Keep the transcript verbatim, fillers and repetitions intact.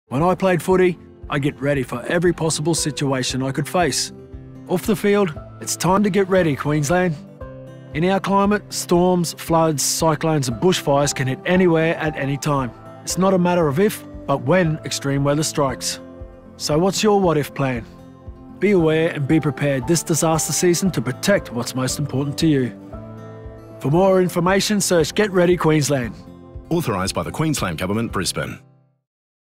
When I played footy, I get ready for every possible situation I could face. Off the field, it's time to get ready, Queensland. In our climate, storms, floods, cyclones and bushfires can hit anywhere at any time. It's not a matter of if, but when extreme weather strikes. So what's your what-if plan? Be aware and be prepared this disaster season to protect what's most important to you. For more information, search Get Ready Queensland. Authorised by the Queensland Government, Brisbane.